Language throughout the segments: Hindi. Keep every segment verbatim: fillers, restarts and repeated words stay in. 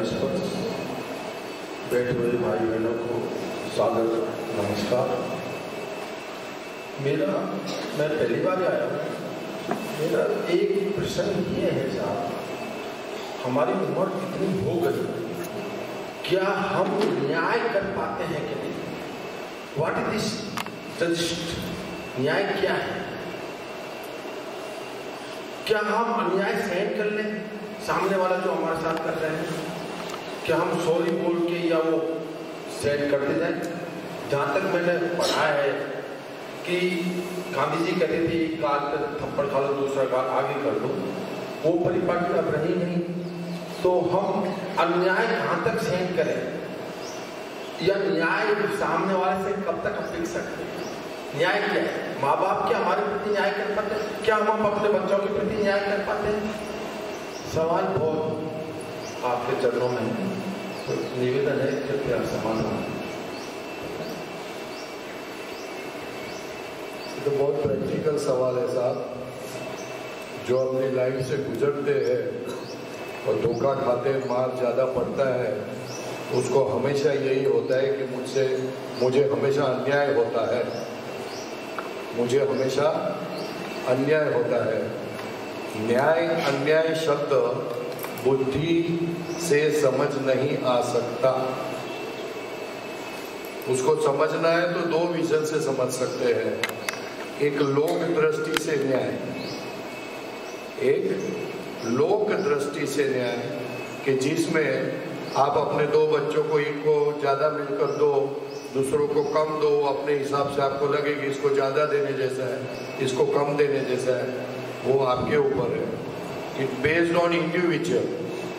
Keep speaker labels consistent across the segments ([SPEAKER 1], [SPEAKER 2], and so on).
[SPEAKER 1] मंच पर बैठे हुए भाई बहनों को स्वागत नमस्कार। मेरा मैं पहली बार आया हूँ। मेरा एक प्रश्न ये है साहब, हमारी उम्र कितनी हो गई, क्या हम न्याय कर पाते हैं कि नहीं? व्हाट इज दिस जस्ट, न्याय क्या है? क्या हम अन्याय सहन कर लें सामने वाला जो हमारे साथ कर रहे हैं? क्या हम सॉरी बोल के या वो सहन करते जाए? जहाँ तक मैंने पढ़ा है कि गांधी जी कहते थे एक गाल पर थप्पड़ खा लो, दूसरा गाल आगे कर दो, वो परिपाटी अब रही नहीं। तो हम अन्याय कहाँ तक सहन करें या न्याय सामने वाले से कब तक अपेक्षा करें? न्याय क्या है? माँ बाप क्या हमारे प्रति न्याय कर पाते हैं? क्या हम अपने बच्चों के प्रति न्याय कर पाते हैं? सवाल बहुत आपके चरणों में है, तो निवेदन है कृपया समाधान।
[SPEAKER 2] तो बहुत प्रैक्टिकल सवाल है साहब। जो अपनी लाइफ से गुजरते हैं और धोखा खाते हैं, मार ज़्यादा पड़ता है, उसको हमेशा यही होता है कि मुझसे मुझे हमेशा अन्याय होता है, मुझे हमेशा अन्याय होता है। न्याय अन्याय शब्द बुद्धि से समझ नहीं आ सकता। उसको समझना है तो दो विजन से समझ सकते हैं। एक लोक दृष्टि से न्याय, एक लोक दृष्टि से न्याय कि जिसमें आप अपने दो बच्चों को एक को ज़्यादा मिलकर दो, दूसरों को कम दो, अपने हिसाब से आपको लगे कि इसको ज़्यादा देने जैसा है, इसको कम देने जैसा है, वो आपके ऊपर है। इट बेस्ड ऑन इंडिविजुअल,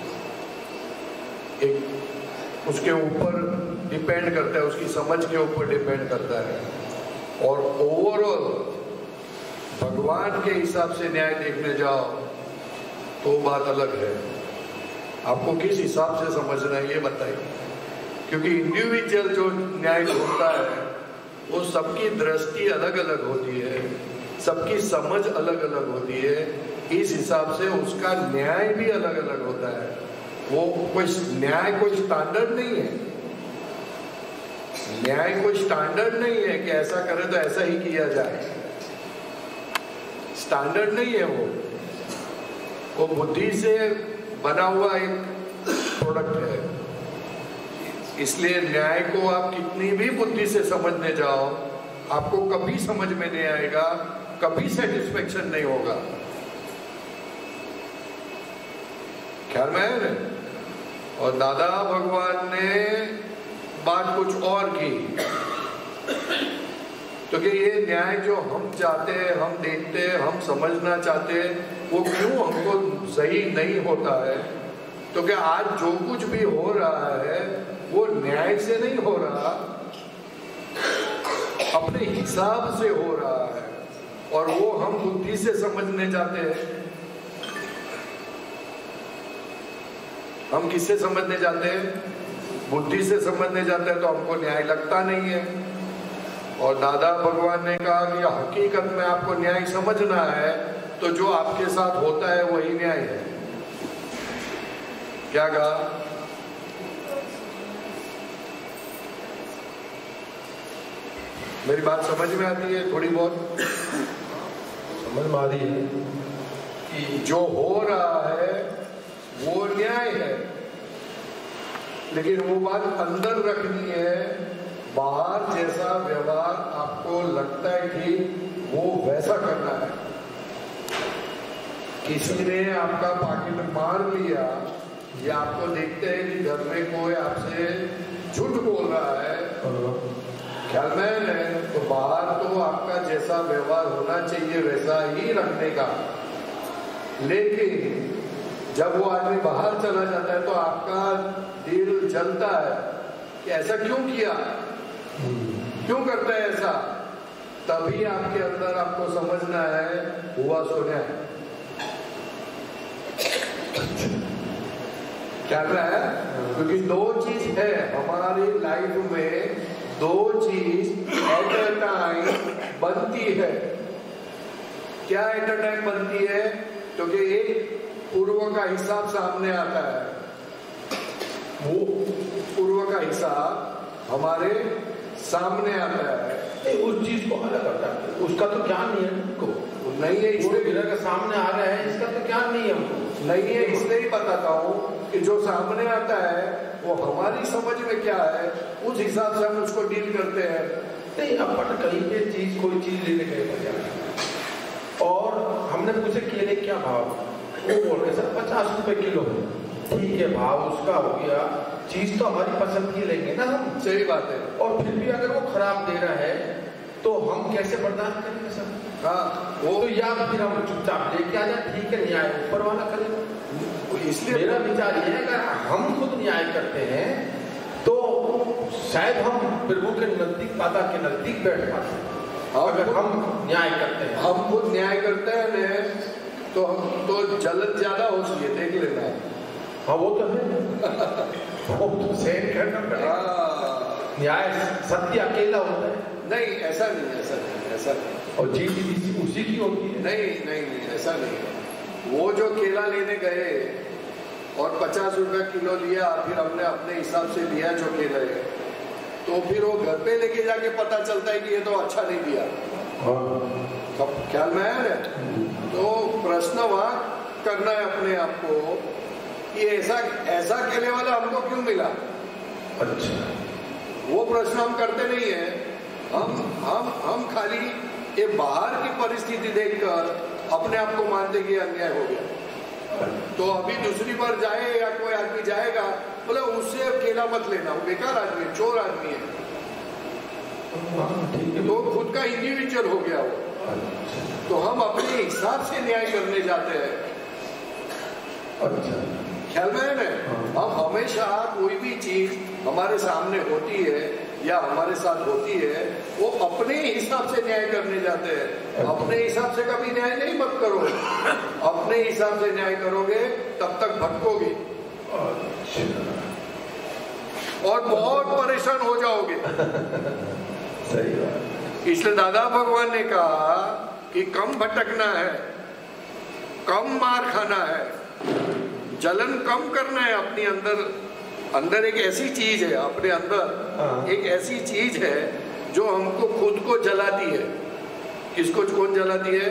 [SPEAKER 2] एक उसके ऊपर डिपेंड करता है, उसकी समझ के ऊपर डिपेंड करता है। और ओवरऑल भगवान के हिसाब से न्याय देखने जाओ तो बात अलग है। आपको किस हिसाब से समझना है ये बताइए, क्योंकि इंडिविजुअल जो न्याय ढूंढता है वो सबकी दृष्टि अलग अलग होती है, सबकी समझ अलग अलग होती है, इस हिसाब से उसका न्याय भी अलग अलग होता है। वो कोई न्याय कोई स्टैंडर्ड नहीं है, न्याय कोई स्टैंडर्ड नहीं है कि ऐसा करे तो ऐसा ही किया जाए, स्टैंडर्ड नहीं है वो वो बुद्धि से बना हुआ एक प्रोडक्ट है। इसलिए न्याय को आप कितनी भी बुद्धि से समझने जाओ, आपको कभी समझ में नहीं आएगा, कभी सेटिस्फेक्शन नहीं होगा। ख्याल में है ना? और दादा भगवान ने बात कुछ और की, तो कि ये न्याय जो हम चाहते हैं, हम देखते हैं, हम समझना चाहते हैं, वो क्यों हमको सही नहीं होता है? तो क्या आज जो कुछ भी हो रहा है वो न्याय से नहीं हो रहा, अपने हिसाब से हो रहा है, और वो हम बुद्धि से समझने जाते हैं। हम किससे समझने जाते हैं? बुद्धि से समझने जाते हैं, तो हमको न्याय लगता नहीं है। और दादा भगवान ने कहा कि हकीकत में आपको न्याय समझना है तो जो आपके साथ होता है वही न्याय है। क्या कहा? मेरी बात समझ में आती है? थोड़ी बहुत
[SPEAKER 1] समझ में आ रही है
[SPEAKER 2] कि जो हो रहा है वो न्याय है, लेकिन वो बात अंदर रखनी है। बाहर जैसा व्यवहार आपको लगता है कि वो वैसा करना है। किसी ने आपका पॉकेट मार लिया, या आपको देखते हैं कि घर में कोई आपसे झूठ बोल रहा है, ख्याल में है, तो बाहर तो आपका जैसा व्यवहार होना चाहिए वैसा ही रखने का। लेकिन जब वो आदमी बाहर चला जाता है तो आपका दिल जलता है कि ऐसा क्यों किया, क्यों करता है ऐसा? तभी आपके अंदर आपको समझना है हुआ सुना है। क्या है? क्योंकि दो चीज है हमारी लाइफ में, दो चीज एट अ टाइम बनती है। क्या एट अ टाइम बनती है? क्योंकि एक पूर्व का हिसाब सामने आता है, वो पूर्व का हिसाब हमारे सामने आता है।
[SPEAKER 1] उस चीज को अलग करता है, उसका तो ज्ञान नहीं है हमको।
[SPEAKER 2] नहीं है इसलिए
[SPEAKER 1] गिरा के सामने आ रहा है, इसका तो ज्ञान नहीं है हमको।
[SPEAKER 2] नहीं है इसलिए ही बताता हूँ कि जो सामने आता है वो हमारी समझ में क्या है उस हिसाब से हम उसको डील करते हैं।
[SPEAKER 1] नहीं, अपन कहीं पे चीज कोई चीज लेने गए बाजार और हमने पूछे केले क्या भाव, वो बोल रहे सर पचास रुपए किलो। ठीक है, भाव उसका हो गया, चीज तो हमारी पसंद की लेंगे ना हम।
[SPEAKER 2] सही बात है।
[SPEAKER 1] और फिर भी अगर वो खराब दे रहा है तो हम कैसे बर्दाश्त करेंगे सर?
[SPEAKER 2] हाँ, वो
[SPEAKER 1] तो या फिर हम चुपचाप लेके आ जाए, ठीक है न्याय ऊपर वाला करेगा।
[SPEAKER 2] इसलिए
[SPEAKER 1] मेरा विचार ये है अगर हम खुद न्याय करते हैं तो शायद हम प्रभु के नजदीक, माता के नजदीक बैठ पाते हैं। अगर हम न्याय करते हैं,
[SPEAKER 2] हम खुद न्याय करते हैं तो हम तो जलन ज्यादा होती है, देख लेना है।
[SPEAKER 1] हाँ वो तो है, वो तो सहन करना पड़ेगा। न्याय सत्य अकेला होता है।
[SPEAKER 2] नहीं ऐसा नहीं, ऐसा नहीं, ऐसा नहीं।
[SPEAKER 1] और जीत उसी की होती है।
[SPEAKER 2] नहीं नहीं नहीं ऐसा नहीं। वो जो केला लेने गए और पचास रुपया किलो लिया, फिर हमने अपने हिसाब से दिया जो केला है, तो फिर वो घर पे लेके जाके पता चलता है कि ये तो अच्छा नहीं दिया। सब ख्याल में आया ना? तो प्रश्न वहां करना है अपने आप को कि ऐसा ऐसा केले वाला हमको क्यों मिला।
[SPEAKER 1] अच्छा,
[SPEAKER 2] वो प्रश्न हम करते नहीं है। हम हम हम खाली ये बाहर की परिस्थिति देखकर अपने आप को मानते कि अन्याय हो गया। तो अभी दूसरी बार जाए या कोई आदमी जाएगा, बोले उससे केला मत लेना, वो बेकार आदमी, चोर आदमी है। तो खुद का इंडिविजुअल हो गया वो। तो हम अपने हिसाब से न्याय करने जाते हैं।
[SPEAKER 1] अच्छा,
[SPEAKER 2] ख्याल में है ना? हम हमेशा कोई भी चीज हमारे सामने होती है या हमारे साथ होती है, वो अपने हिसाब से न्याय करने जाते हैं। अपने हिसाब से कभी न्याय नहीं मत करो। अपने हिसाब से न्याय करोगे तब तक भटकोगे और बहुत परेशान हो जाओगे।
[SPEAKER 1] सही बात।
[SPEAKER 2] इसलिए दादा भगवान ने कहा कि कम भटकना है, कम मार खाना है, जलन कम करना है। अपने अंदर अंदर एक ऐसी चीज है, अपने अंदर एक ऐसी चीज है जो हमको खुद को जलाती है। किसको कौन जलाती है?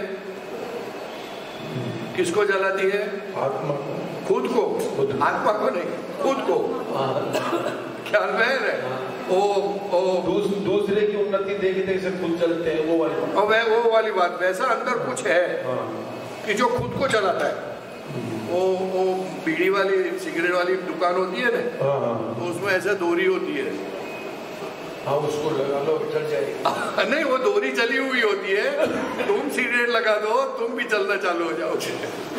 [SPEAKER 2] किसको जलाती है?
[SPEAKER 1] आत्मा को।
[SPEAKER 2] खुद को। आत्मा को नहीं, खुद को। ख्याल में है ना? ओ ओ
[SPEAKER 1] दूस, दूसरे की उन्नति देखते से खुद चलते हैं, वो वाली बात।
[SPEAKER 2] और वह वो वाली बात, वैसा अंदर कुछ है कि जो खुद को जलाता है। वो वो बीड़ी वाली, सिगरेट वाली दुकान होती है ना, तो उसमें ऐसे डोरी होती है।
[SPEAKER 1] हाँ, उसको लगा लो चल जाएगी।
[SPEAKER 2] नहीं, वो डोरी चली हुई होती है, तुम सिगरेट लगा दो, तुम भी चलना चालू हो जाओगे।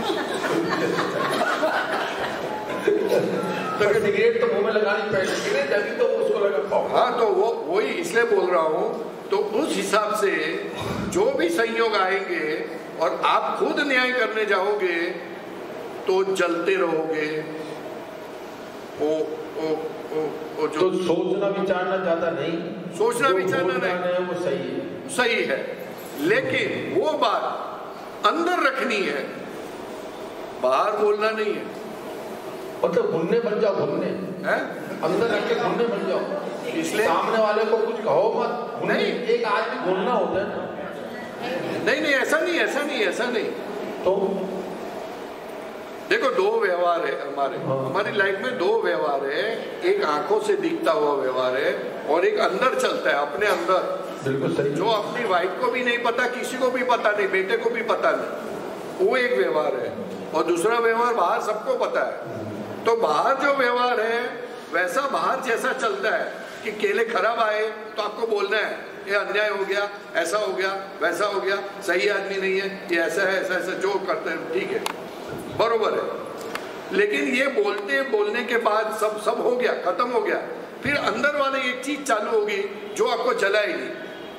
[SPEAKER 1] तो सिगरेट तो मुंह में लगानी पड़ेगी ना, जब तो उसको लगा पाओ।
[SPEAKER 2] हाँ, तो वो वही इसलिए बोल रहा हूँ। तो उस हिसाब से जो भी संयोग आएंगे और आप खुद न्याय करने जाओगे तो जलते रहोगे। वो वो वो, वो जो
[SPEAKER 1] तो सोचना विचारना ज्यादा नहीं,
[SPEAKER 2] सोचना विचारना नहीं
[SPEAKER 1] है वो सही है,
[SPEAKER 2] सही है, लेकिन वो बात अंदर रखनी है, बाहर बोलना नहीं है।
[SPEAKER 1] मतलब भुनने बन जाओ, भुनने
[SPEAKER 2] है
[SPEAKER 1] अंदर रख के भुनने बन जाओ।
[SPEAKER 2] इसलिए
[SPEAKER 1] सामने वाले को कुछ कहो मत।
[SPEAKER 2] नहीं,
[SPEAKER 1] एक आदमी भुनना होता है ना।
[SPEAKER 2] नहीं नहीं ऐसा नहीं, ऐसा नहीं, ऐसा नहीं।
[SPEAKER 1] तो
[SPEAKER 2] देखो, दो व्यवहार है हमारे हमारी लाइफ में। दो व्यवहार है, एक आंखों से दिखता हुआ व्यवहार है और एक अंदर चलता है, अपने अंदर।
[SPEAKER 1] बिल्कुल सही।
[SPEAKER 2] जो अपनी वाइफ को भी नहीं पता, किसी को भी पता नहीं, बेटे को भी पता नहीं, वो एक व्यवहार है। और दूसरा व्यवहार बाहर सबको पता है। तो बाहर जो व्यवहार है वैसा बाहर जैसा चलता है कि केले खराब आए तो आपको बोलना है ये अन्याय हो गया, ऐसा हो गया, वैसा हो गया, सही आदमी नहीं है, ये ऐसा है, ऐसा ऐसा जो करते हैं ठीक है, बरोबर है। लेकिन ये बोलते बोलने के बाद सब सब हो गया, खत्म हो गया, फिर अंदर वाले एक चीज चालू होगी जो आपको जलाएगी,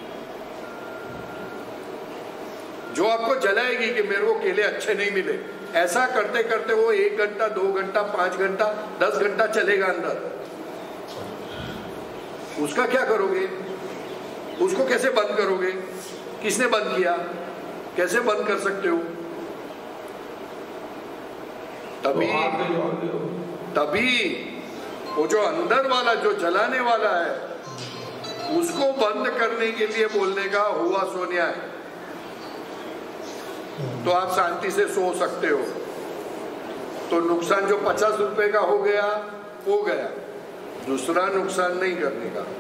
[SPEAKER 2] जो आपको जलाएगी कि मेरे को केले अच्छे नहीं मिले। ऐसा करते करते वो एक घंटा, दो घंटा, पांच घंटा, दस घंटा चलेगा अंदर। उसका क्या करोगे? उसको कैसे बंद करोगे? किसने बंद किया? कैसे बंद कर सकते हो? तभी तभी वो जो अंदर वाला जो जलाने वाला है उसको बंद करने के लिए बोलने का हुआ सो न्याय, तो आप शांति से सो सकते हो। तो नुकसान जो पचास रुपए का हो गया हो गया, दूसरा नुकसान नहीं करने का।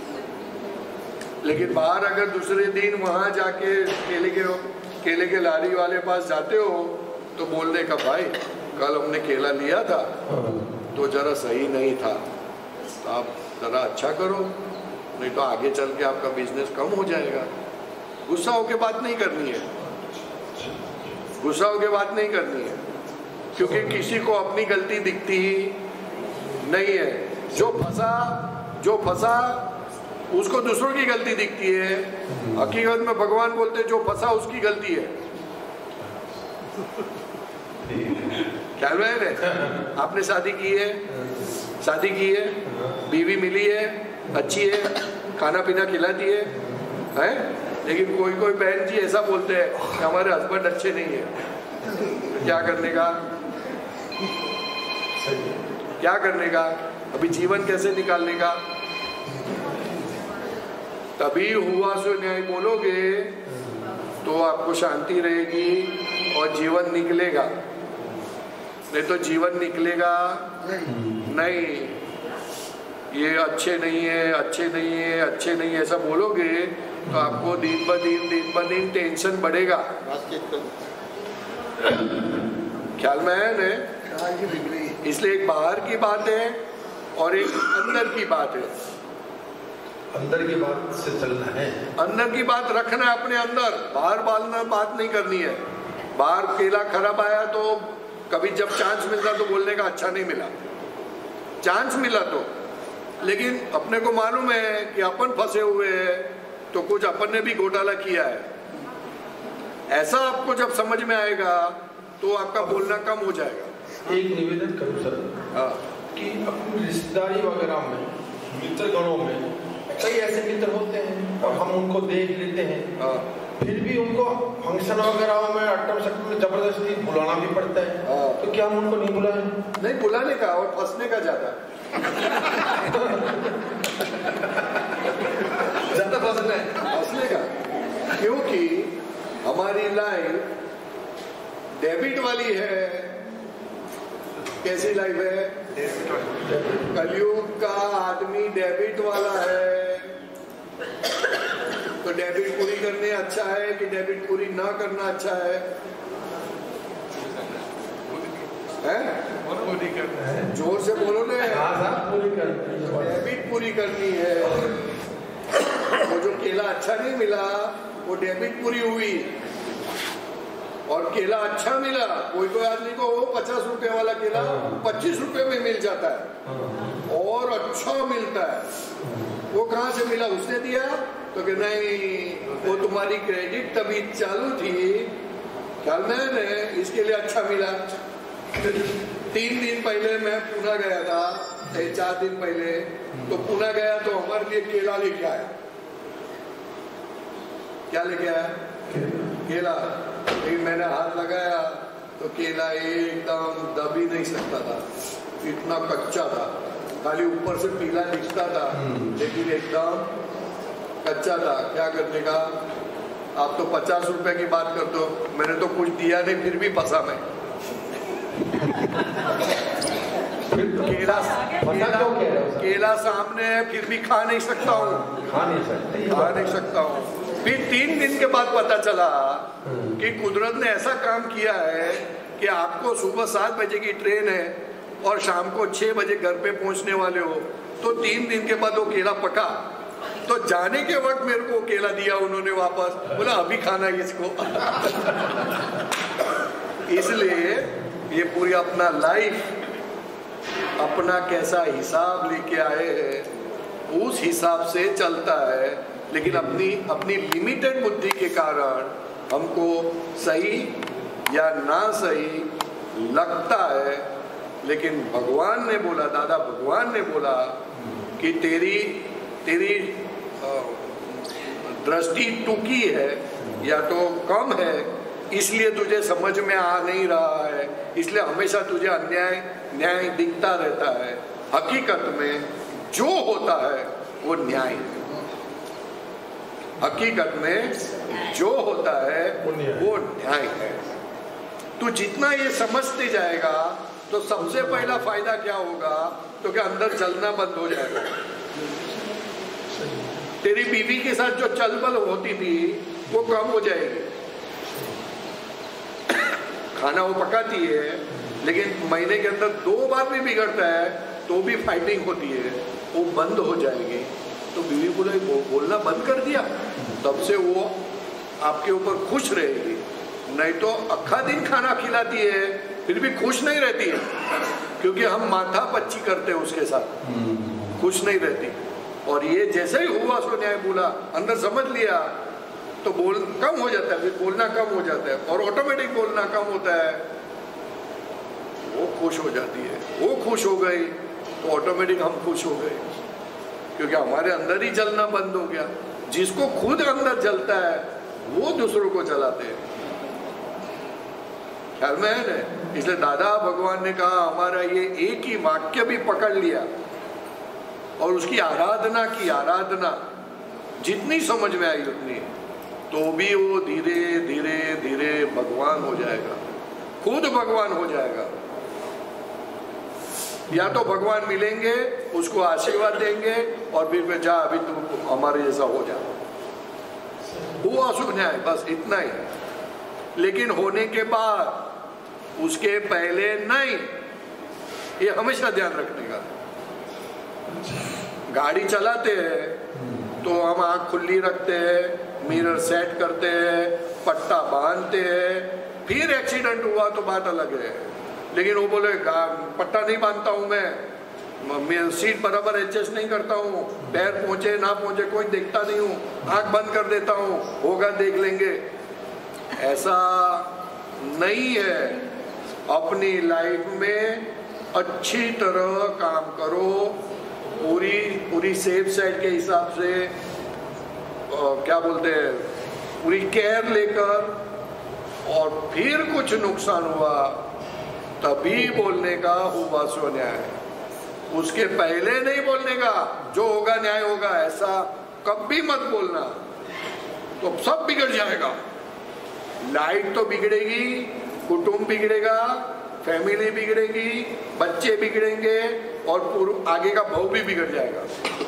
[SPEAKER 2] लेकिन बाहर अगर दूसरे दिन वहां जाके केले के केले के लारी वाले पास जाते हो तो बोलने का भाई कल हमने केला लिया था तो जरा सही नहीं था, तो आप जरा अच्छा करो, नहीं तो आगे चल के आपका बिजनेस कम हो जाएगा। गुस्सा होके बात नहीं करनी है, गुस्सा होके बात नहीं करनी है, क्योंकि किसी को अपनी गलती दिखती ही नहीं है। जो फंसा जो फंसा उसको दूसरों की गलती दिखती है। हकीकत में भगवान बोलते जो फंसा उसकी गलती है। ख्याल में है? आपने शादी की है, शादी की है, बीवी मिली है, अच्छी है, खाना पीना खिलाती है, हैं? लेकिन कोई कोई बहन जी ऐसा बोलते हैं कि हमारे हस्बैंड अच्छे नहीं है, तो क्या करने का क्या करने का अभी जीवन कैसे निकालने का? तभी हुआ सो न्याय बोलोगे तो आपको शांति रहेगी और जीवन निकलेगा, नहीं तो जीवन निकलेगा नहीं। ये अच्छे नहीं है, अच्छे नहीं है, अच्छे नहीं है ऐसा बोलोगे तो आपको दिन ब दिन दिन ब दिन टेंशन बढ़ेगा। ख्याल में है ना? इसलिए एक बाहर की बात है और एक अंदर की बात है।
[SPEAKER 1] अंदर की बात से चलना है,
[SPEAKER 2] अंदर की बात रखना है अपने अंदर, बाहर बालना बात नहीं करनी है। बाहर केला खराब आया तो कभी जब चांस मिलता तो बोलने का अच्छा नहीं मिला, चांस मिला तो, लेकिन अपने को मालूम है कि अपन फंसे हुए हैं तो कुछ अपन ने भी घोटाला किया है। ऐसा आपको जब समझ में आएगा तो आपका बोलना कम हो जाएगा।
[SPEAKER 1] एक निवेदन करूं सर,
[SPEAKER 2] हाँ,
[SPEAKER 1] कि अपनी रिश्तेदारी वगैरह में, मित्र गणों में कई ऐसे मित्र होते हैं और हम उनको देख लेते हैं,
[SPEAKER 2] हाँ,
[SPEAKER 1] फिर भी उनको फंक्शन वगैरह में अट्टम सट्टम में जबरदस्ती बुलाना भी पड़ता है,
[SPEAKER 2] हाँ।
[SPEAKER 1] तो क्या हम उनको नहीं बुलाएं?
[SPEAKER 2] नहीं बुलाने का और फंसने का ज्यादा
[SPEAKER 1] ज्यादा फंसना है,
[SPEAKER 2] फंसने का, क्योंकि हमारी लाइफ डेबिट वाली है। कैसी लाइफ है? कलयुग का आदमी डेबिट वाला है। तो डेबिट पूरी करने अच्छा है कि डेबिट पूरी ना करना अच्छा है? हैं?
[SPEAKER 1] पूरी करना है।
[SPEAKER 2] जोर से बोलो ना।
[SPEAKER 1] हाँ साहब, पूरी करनी है,
[SPEAKER 2] डेबिट पूरी करनी है। वो जो केला अच्छा नहीं मिला वो डेबिट पूरी हुई, और केला अच्छा मिला। कोई कोई आदमी को वो पचास रुपए वाला केला पच्चीस रुपए में मिल जाता है और अच्छा मिलता है। वो कहाँ से मिला? उसने दिया? तो कि नहीं, वो तुम्हारी क्रेडिट तभी चालू थी, ख्याल में है, इसके लिए अच्छा मिला। तीन दिन पहले मैं पुणे गया था, चार दिन पहले, तो पुणे गया तो हमारे लिए केला लेके आया। क्या लेके आया? केला। लेकिन मैंने हाथ लगाया तो केला एकदम दब ही नहीं सकता था, इतना कच्चा था। खाली ऊपर से पीला दिखता था लेकिन एकदम कच्चा था। क्या करने का? आप तो पचास रुपए की बात करते हो, मैंने तो कुछ दिया नहीं फिर भी फंसा मैं। केला केला, केला सामने है फिर भी खा नहीं सकता हूँ,
[SPEAKER 1] खा नहीं सकते,
[SPEAKER 2] खा नहीं सकता हूँ। फिर तीन दिन के बाद पता चला कि कुदरत ने ऐसा काम किया है कि आपको सुबह सात बजे की ट्रेन है और शाम को छह बजे घर पे पहुंचने वाले हो, तो तीन दिन के बाद वो केला पका। तो जाने के वक्त मेरे को केला दिया उन्होंने वापस, बोला अभी खाना इसको। इसलिए ये पूरी अपना लाइफ अपना कैसा हिसाब लेके आए हैं उस हिसाब से चलता है। लेकिन अपनी अपनी लिमिटेड बुद्धि के कारण हमको सही या ना सही लगता है। लेकिन भगवान ने बोला, दादा भगवान ने बोला कि तेरी तेरी दृष्टि टूकी है या तो कम है, इसलिए तुझे समझ में आ नहीं रहा है, इसलिए हमेशा तुझे अन्याय न्याय दिखता रहता है। हकीकत में जो होता है वो न्याय है। हकीकत में जो होता है वो न्याय है। तो जितना ये समझते जाएगा तो सबसे पहला फायदा क्या होगा, तो क्या अंदर चलना बंद हो जाएगा। तेरी बीवी के साथ जो चलबल होती थी वो कम हो जाएगी। खाना वो पकाती है लेकिन महीने के अंदर दो बार भी बिगड़ता है तो भी फाइटिंग होती है, वो बंद हो जाएगी। तो बीवी बोले बो, बोलना बंद कर दिया, तब से वो आपके ऊपर खुश रहेगी। नहीं तो अक्खा दिन खाना खिलाती है फिर भी खुश नहीं रहती है, क्योंकि हम माथा पच्ची करते हैं उसके साथ, खुश नहीं रहती। और ये जैसे ही हुआ सो न्याय बोला, अंदर समझ लिया तो बोल कम हो जाता है, फिर बोलना कम हो जाता है और ऑटोमेटिक बोलना कम होता है। वो खुश हो जाती है, वो खुश हो गई तो ऑटोमेटिक हम खुश हो गए, क्योंकि हमारे अंदर ही जलना बंद हो गया। जिसको खुद अंदर जलता है वो दूसरों को जलाते हैं। ख्याल में है ना? इसलिए दादा भगवान ने कहा हमारा ये एक ही वाक्य भी पकड़ लिया और उसकी आराधना की, आराधना जितनी समझ में आई उतनी, तो भी वो धीरे धीरे धीरे भगवान हो जाएगा, खुद भगवान हो जाएगा। या तो भगवान मिलेंगे, उसको आशीर्वाद देंगे और फिर वे जा अभी तुम हमारे जैसा हो जा, वो अशुभ न्याय, बस इतना ही। लेकिन होने के बाद उसके पहले नहीं, ये हमेशा ध्यान रखने का। गाड़ी चलाते हैं तो हम आँख खुली रखते हैं, मिरर सेट करते हैं, पट्टा बांधते हैं, फिर एक्सीडेंट हुआ तो बात अलग है। लेकिन वो बोले पट्टा नहीं बांधता हूँ मैं, मैं सीट बराबर एडजस्ट नहीं करता हूँ, पैर पहुँचे ना पहुँचे कोई देखता नहीं हूँ, आँख बंद कर देता हूँ, होगा देख लेंगे। ऐसा नहीं है। अपनी लाइफ में अच्छी तरह काम करो, पूरी पूरी सेफ साइड के हिसाब से, आ, क्या बोलते हैं, पूरी केयर लेकर, और फिर कुछ नुकसान हुआ तभी बोलने का हुआ सो न्याय। उसके पहले नहीं बोलने का, जो होगा न्याय होगा, ऐसा कभी मत बोलना, तो सब बिगड़ जाएगा। लाइफ तो बिगड़ेगी, कुटुंब बिगड़ेगा, फैमिली बिगड़ेगी, बच्चे बिगड़ेंगे और पूरा आगे का भाव भी बिगड़ जाएगा।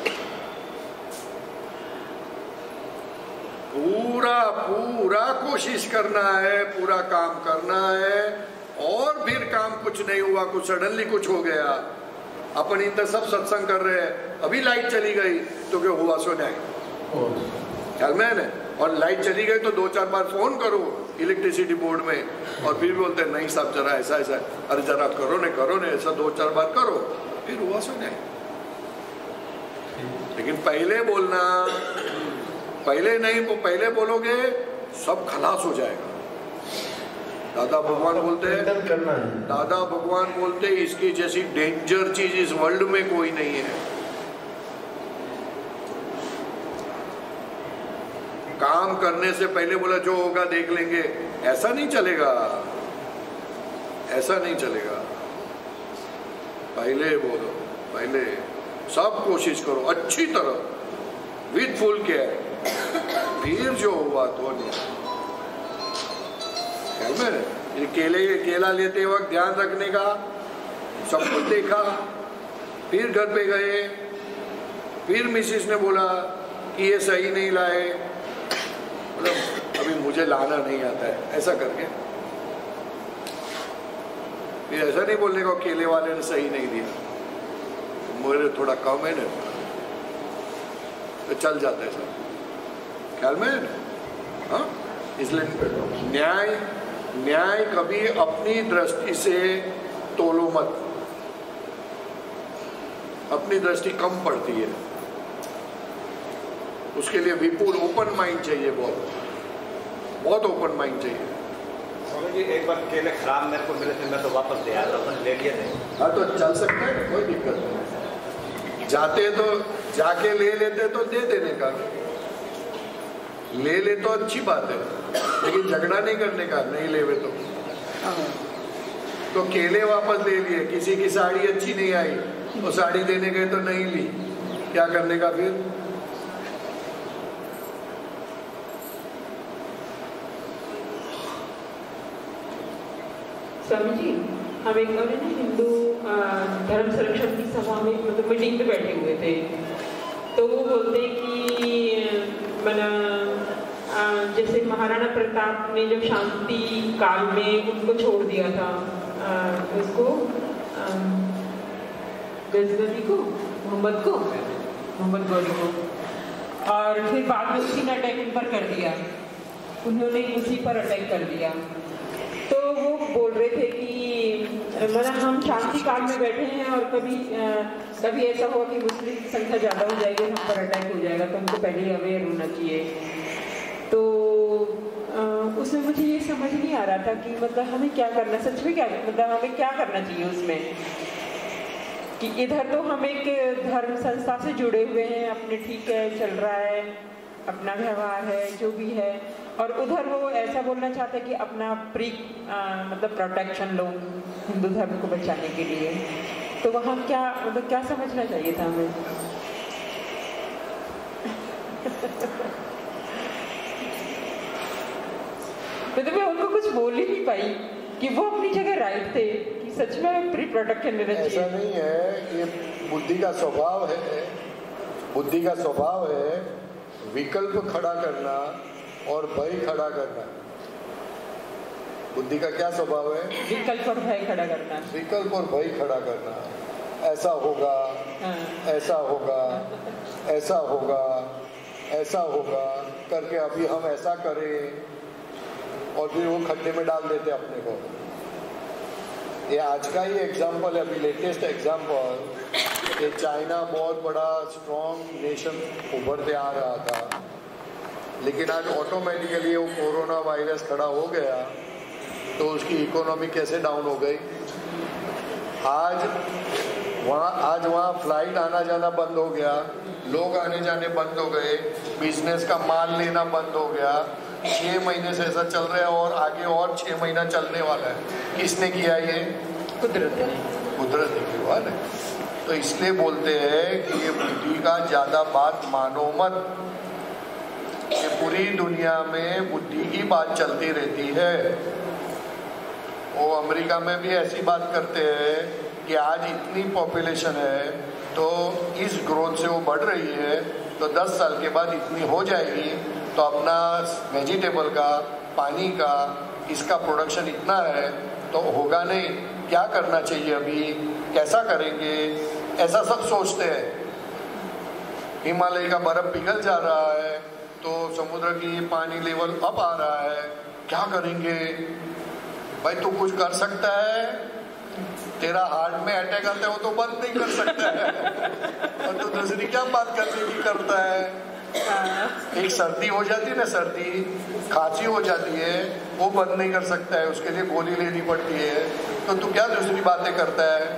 [SPEAKER 2] पूरा पूरा कोशिश करना है, पूरा काम करना है, और फिर काम कुछ नहीं हुआ, कुछ सडनली कुछ हो गया, अपन इन सब सत्संग कर रहे हैं, अभी लाइट चली गई तो क्या हुआ सो न्याय। ख्याल में है ना? और लाइट चली गई तो दो चार बार फोन करो इलेक्ट्रिसिटी बोर्ड में, और फिर भी बोलते हैं नहीं साहब जरा ऐसा ऐसा, अरे जरा करो ने करो ने, ऐसा दो चार बार करो, फिर हुआ सो न्याय। लेकिन पहले बोलना, पहले नहीं, वो पहले बोलोगे सब खलास हो जाएगा। दादा भगवान बोलते हैं, दादा भगवान बोलते हैं इसकी जैसी डेंजर चीज इस वर्ल्ड में कोई नहीं है। काम करने से पहले बोला जो होगा देख लेंगे, ऐसा नहीं चलेगा, ऐसा नहीं चलेगा। पहले बोलो, पहले सब कोशिश करो अच्छी तरह, विद फुल केयर, फिर जो हुआ तो नहीं। ये केले केला लेते वक्त ध्यान रखने का, सब कुछ देखा, फिर घर पे गए, फिर मिसिस ने बोला कि ये सही नहीं लाए, मतलब अभी मुझे लाना नहीं आता है, ऐसा करके फिर ऐसा नहीं बोलने का केले वाले ने सही नहीं दिया, मुझे थोड़ा कम है ना, तो चल जाता है सब। ख्याल में है ना? हाँ, इसलिए न्याय न्याय कभी अपनी दृष्टि से तोलो मत, अपनी दृष्टि कम पड़ती है, उसके लिए विपुल ओपन माइंड चाहिए, बहुत बहुत ओपन माइंड चाहिए।
[SPEAKER 3] स्वामी जी एक बार केले खराब मेरे को मिले थे, मैं तो वापस ले आया था, ले लिए थे।
[SPEAKER 2] हाँ तो चल सकते हैं, कोई दिक्कत नहीं। जाते तो जाके ले लेते तो दे देने का, ले ले तो अच्छी बात है, लेकिन झगड़ा नहीं करने का, नहीं लेवे तो। तो केले वापस ले लिए, किसी की साड़ी अच्छी नहीं आई वो साड़ी देने गए तो नहीं ली, क्या करने का फिर?
[SPEAKER 4] स्वामी जी, हम एक बार ना हिंदू धर्म संरक्षण की सभा में मतलब मीटिंग पे बैठे हुए थे, तो वो बोलते कि मना जैसे महाराणा प्रताप ने जब शांति काल में उनको छोड़ दिया था, आ, उसको गजनवी को, मोहम्मद को, मोहम्मद गौरी को, और फिर बाद में उसी ने अटैक उन पर कर दिया, उन्होंने उसी पर अटैक कर दिया। तो वो बोल रहे थे कि मतलब हम शांति काल में बैठे हैं और कभी आ, कभी ऐसा हुआ कि मुस्लिम की संख्या ज़्यादा हो जाएगी, हम पर अटैक हो जाएगा, तो हमको पहले अवेयर होना चाहिए। तो आ, उसमें मुझे ये समझ नहीं आ रहा था कि मतलब हमें क्या करना, सच में क्या मतलब हमें क्या करना चाहिए उसमें, कि इधर तो हम एक धर्म संस्था से जुड़े हुए हैं, अपने ठीक है चल रहा है, अपना व्यवहार है जो भी है, और उधर वो ऐसा बोलना चाहते हैं कि अपना प्री आ, मतलब प्रोटेक्शन लो हिंदू धर्म को बचाने के लिए। तो वहाँ क्या मतलब क्या समझना चाहिए था हमें? तो मैं उनको कुछ बोल ही नहीं पाई कि वो अपनी जगह राइट थे कि सच में प्री प्रोटेक्शन लेना चाहिए।
[SPEAKER 2] ऐसा नहीं है, ये बुद्धि का स्वभाव है, बुद्धि का स्वभाव है विकल्प खड़ा करना और भय खड़ा करना। बुद्धि का क्या स्वभाव है?
[SPEAKER 4] विकल्प और भय खड़ा करना।
[SPEAKER 2] विकल्प और भय खड़ा करना, ऐसा होगा, हाँ। ऐसा होगा, ऐसा होगा, ऐसा होगा करके अभी हम ऐसा करें और फिर वो खड्डे में डाल देते अपने को। ये आज का ही एग्जाम्पल है, अभी लेटेस्ट एग्जाम्पल, ये चाइना बहुत बड़ा स्ट्रॉन्ग नेशन उभरते आ रहा था, लेकिन आज ऑटोमेटिकली वो कोरोना वायरस खड़ा हो गया तो उसकी इकोनॉमी कैसे डाउन हो गई। आज वहाँ आज वहाँ फ्लाइट आना जाना बंद हो गया, लोग आने जाने बंद हो गए, बिजनेस का माल लेना बंद हो गया। छः महीने से ऐसा चल रहा है और आगे और छः महीना चलने वाला है। किसने किया ये?
[SPEAKER 4] कुदरत ने।
[SPEAKER 2] कुदरत ने किया है। तो इसलिए बोलते हैं कि ये बुद्धि का ज़्यादा बात मानो मत। ये पूरी दुनिया में बुद्धि की बात चलती रहती है। वो अमेरिका में भी ऐसी बात करते हैं कि आज इतनी पॉपुलेशन है तो इस ग्रोथ से वो बढ़ रही है, तो दस साल के बाद इतनी हो जाएगी, तो अपना वेजिटेबल का, पानी का, इसका प्रोडक्शन इतना है तो होगा नहीं, क्या करना चाहिए अभी, कैसा करेंगे, ऐसा सब सोचते हैं। हिमालय का बर्फ पिघल जा रहा है तो समुद्र की पानी लेवल अप आ रहा है, क्या करेंगे? भाई तू कुछ कर सकता है? तेरा हार्ट में अटैक आता है वो तो बंद नहीं कर सकता है और तू दूसरी क्या बात करने की करता है? एक सर्दी हो जाती है ना, सर्दी खांसी हो जाती है, वो बंद नहीं कर सकता है, उसके लिए गोली लेनी पड़ती है, तो तू क्या दूसरी बातें करता है?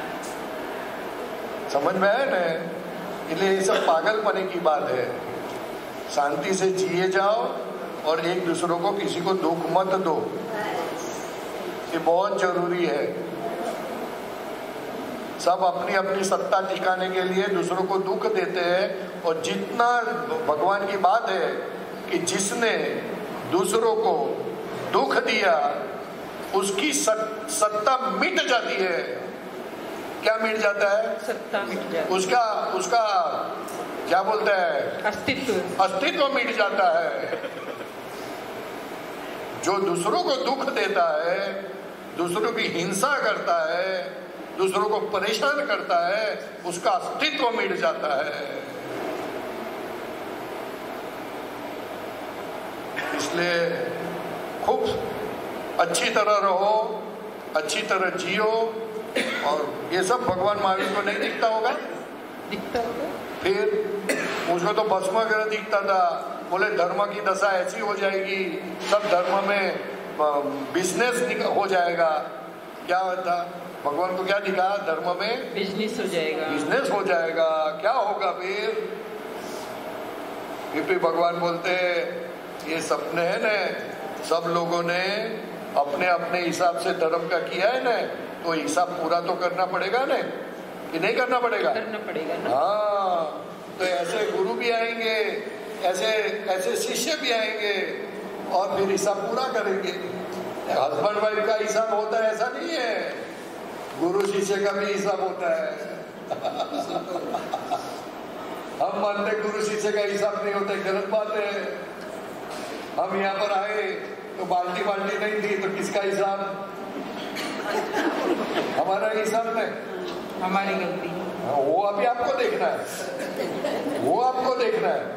[SPEAKER 2] समझ में आया ना? इसलिए ये सब पागलपने की बात है। शांति से जिए जाओ और एक दूसरों को किसी को दुख मत दो, ये बहुत जरूरी है। सब अपनी अपनी सत्ता टिकाने के लिए दूसरों को दुख देते हैं, और जितना भगवान की बात है कि जिसने दूसरों को दुख दिया उसकी सत्ता मिट जाती है। क्या मिट जाता है?
[SPEAKER 4] सत्ता मिट जाती है।
[SPEAKER 2] उसका उसका क्या बोलते हैं?
[SPEAKER 4] अस्तित्व
[SPEAKER 2] अस्तित्व मिट जाता है। जो दूसरों को दुख देता है, दूसरों की हिंसा करता है, दूसरों को परेशान करता है, उसका अस्तित्व मिट जाता है। इसलिए खूब अच्छी तरह रहो, अच्छी तरह जियो, और ये सब भगवान महावीर को नहीं दिखता होगा?
[SPEAKER 4] दिखता होगा।
[SPEAKER 2] फिर उसको तो भस्माग्रह दिखता था, बोले धर्म की दशा ऐसी हो जाएगी, सब धर्म में बिजनेस हो जाएगा। क्या होता? भगवान को क्या दिखा? धर्म में
[SPEAKER 4] बिजनेस हो जाएगा,
[SPEAKER 2] बिजनेस हो जाएगा। क्या होगा फिर? फिर भगवान बोलते ये सपने है ना, सब लोगों ने अपने अपने हिसाब से धर्म का किया है ना, तो हिसाब पूरा तो करना पड़ेगा ना। कि नहीं करना पड़ेगा?
[SPEAKER 4] करना पड़ेगा ना।
[SPEAKER 2] हाँ, तो ऐसे गुरु भी आएंगे, ऐसे ऐसे शिष्य भी आएंगे और फिर हिसाब पूरा करेंगे। हस्बैंड वाइफ का हिसाब होता है ऐसा नहीं है, गुरु शिष्य का भी हिसाब होता है। हम मानते गुरु शिष्य का हिसाब नहीं होता, गलत बात है। हम यहाँ पर आए तो बाल्टी बाल्टी नहीं थी, तो किसका हिसाब? हमारा हिसाब नहीं,
[SPEAKER 4] हमारी गलती।
[SPEAKER 2] हाँ, वो अभी आपको देखना है, वो आपको देखना है।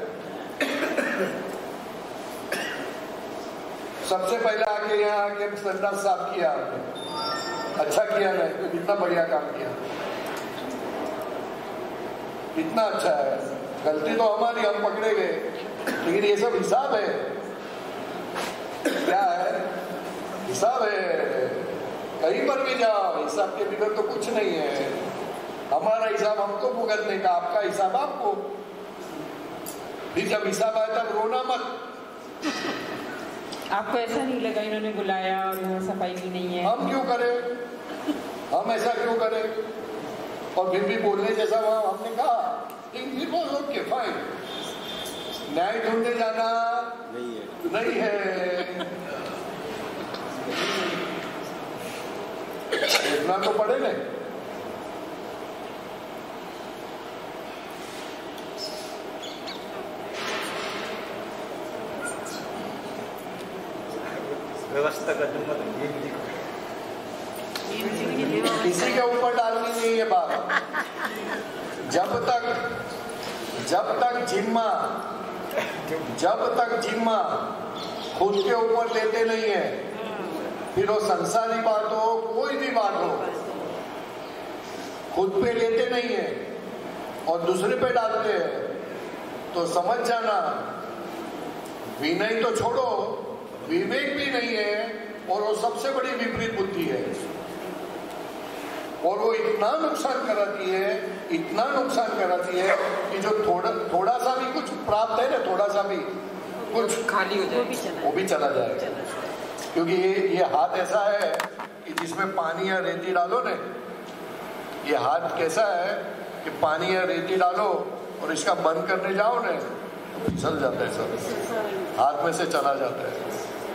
[SPEAKER 2] सबसे पहले आके यहाँ आके संडास साफ किया आपने, अच्छा किया नहीं? कितना बढ़िया काम किया, कितना अच्छा है। गलती तो हमारी, हम पकड़े गए, लेकिन ये सब हिसाब है। क्या है? हिसाब है। कहीं पर भी जाओ, हिसाब के बिगड़ तो कुछ नहीं है। हमारा हिसाब हमको भुगतने का, आपका हिसाब आपको। फिर जब हिसाब आए तब रोना मत।
[SPEAKER 4] आपको ऐसा नहीं लगा इन्होंने बुलाया और यहाँ सफाई भी नहीं है?
[SPEAKER 2] हम क्यों करें, हम ऐसा क्यों करें? और फिर भी बोलने जैसा वहां हमने कहा, फिर बोलो ओके फाइन, न्याय ढूंढने जाना नहीं है, नहीं है। इतना तो पड़े नहीं।
[SPEAKER 3] व्यवस्था का जो
[SPEAKER 2] किसी के ऊपर डालनी नहीं है बात। जब तक जब तक जिम्मा जब तक जिम्मा खुद के ऊपर लेते नहीं है, फिर वो संसारी बात हो कोई भी बात हो, खुद पे लेते नहीं है और दूसरे पे डालते हैं, तो समझ जाना विनय तो छोड़ो, विवेक भी नहीं है, और वो सबसे बड़ी विपरीत बुद्धि है। और वो इतना नुकसान कराती है, इतना नुकसान कराती है कि जो थोड़ा थोड़ा सा भी कुछ प्राप्त है ना, थोड़ा सा भी कुछ
[SPEAKER 4] खाली हो जाए,
[SPEAKER 2] वो भी चला जाएगा। क्योंकि ये ये हाथ ऐसा है कि जिसमें पानी या रेती डालो ना, ये हाथ कैसा है कि पानी या रेती डालो और इसका बंद करने जाओ ना, फिसल जाता है, सब हाथ में से चला जाता है।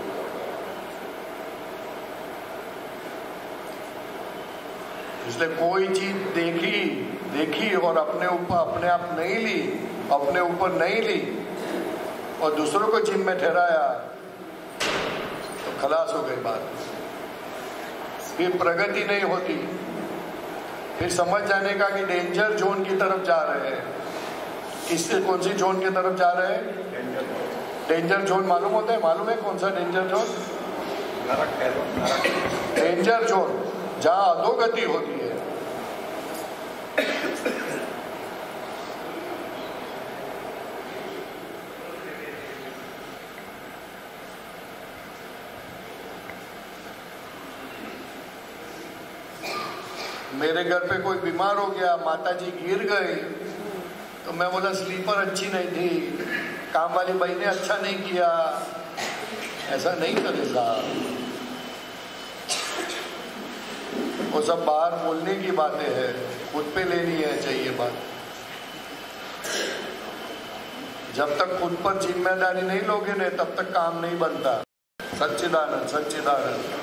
[SPEAKER 2] इसलिए कोई चीज देखी देखी और अपने ऊपर अपने आप नहीं ली, अपने ऊपर नहीं ली और दूसरों को जिम्मे ठहराया, तो खलास हो गई बात। फिर प्रगति नहीं होती। फिर समझ जाने का कि डेंजर जोन की तरफ जा रहे हैं। किससे कौन सी जोन की तरफ जा रहे हैं? डेंजर जोन मालूम होता है? मालूम है कौन सा डेंजर जोन? डेंजर जोन जहां अधोगति होती है। मेरे घर पे कोई बीमार हो गया, माता जी गिर गई, तो मैं बोला स्लीपर अच्छी नहीं थी, काम वाली भाई ने अच्छा नहीं किया। ऐसा नहीं करेगा। वो सब बाहर बोलने की बातें हैं, खुद पे लेनी है चाहिए बात। जब तक खुद पर जिम्मेदारी नहीं लोगे ना, तब तक काम नहीं बनता। सच्चिदानंद सच्चिदानंद।